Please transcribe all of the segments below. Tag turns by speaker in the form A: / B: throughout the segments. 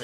A: sing.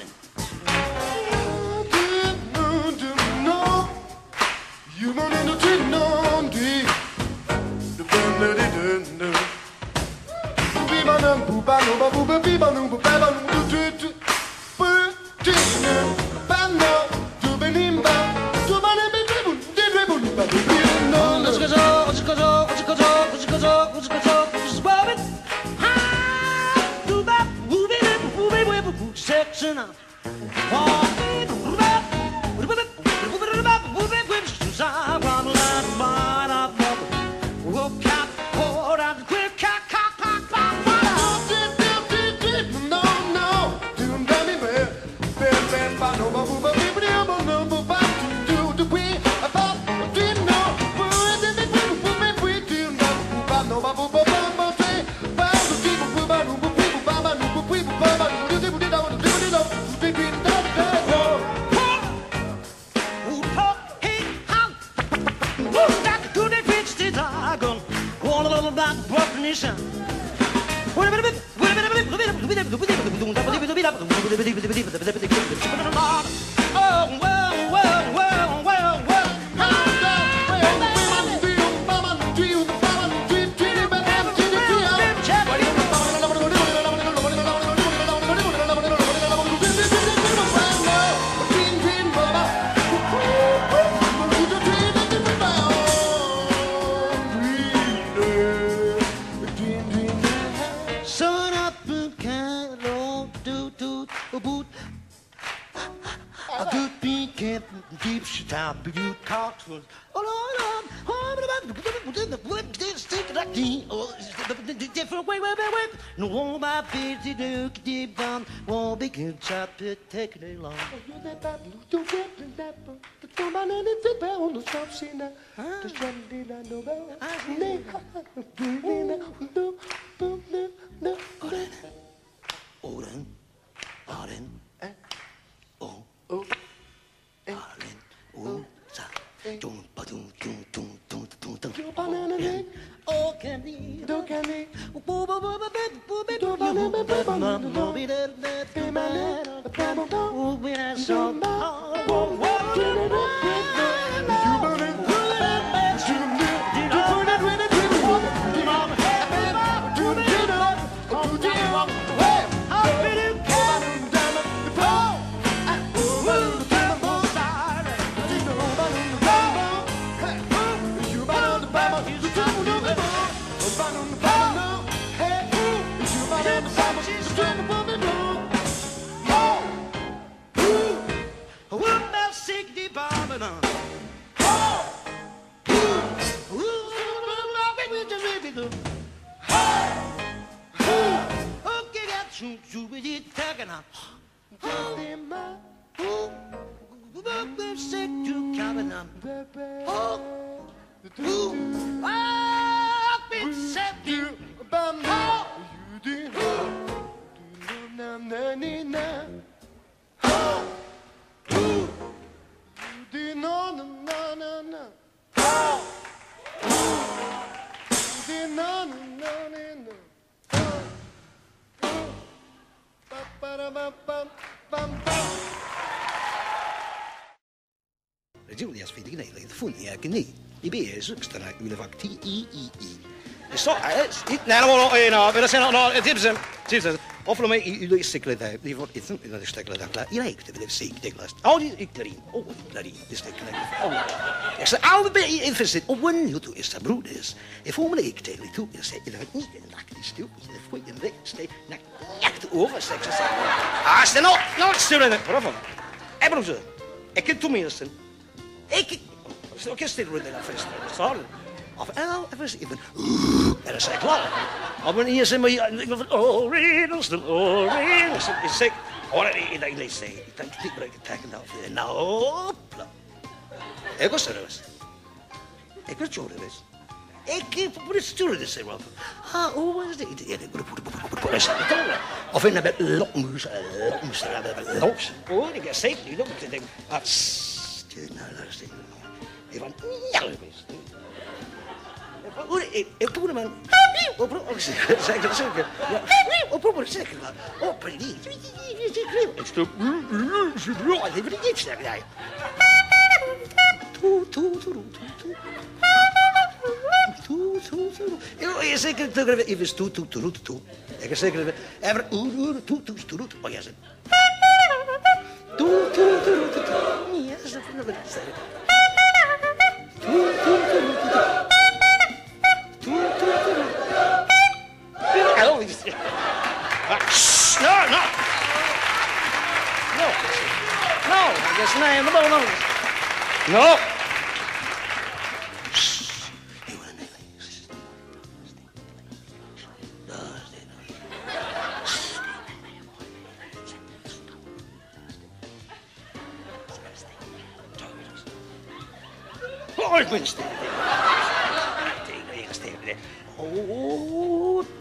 A: Julias Fidignelli, the funny agony. I be extra ulevak TEEE. Så nej, no, men sen no, tipsen. Of lo me i stikle där. Det var inte det stikle där. Jag gick det sig Douglas. Ja, det gick där. Det stikle. Jag sa all be infested. Och when you do is the brothers. If only ik tell you to say det var inte en lagt stil. Det får en växt. Nej, over sex. Ah, sten no, student. Varför? Jag bror. Jag kan to minsten. Ik kan stil med den festen. Så. Of was even. En dan zei ik klaar. Op een hier zijn we. Oh, Reynolds. Is sick. Oh, ik lees het. Ik denk niet dat ik het tegen dat. Nou. Ik was serieus. Ik was journalist. Ik moet het sturen dus zeggen. Hoe was het? Of in een lopmus. Oh, ik heb zeker niet. Ik denk. Stuur nou luister. Ik van ja, Oppure man. Zeker, zeker. Ja. Oppure zeker. Oppure niet. Ik stop. Ik heb niet iets zeggen. Toe. Je zeker te even toe. Ik zeker even toe. Oh ja, ze. Toe. Ja, ze van de zeggen. Toe. Oh, no. I guess no. Oh, ik ben stil. Oh,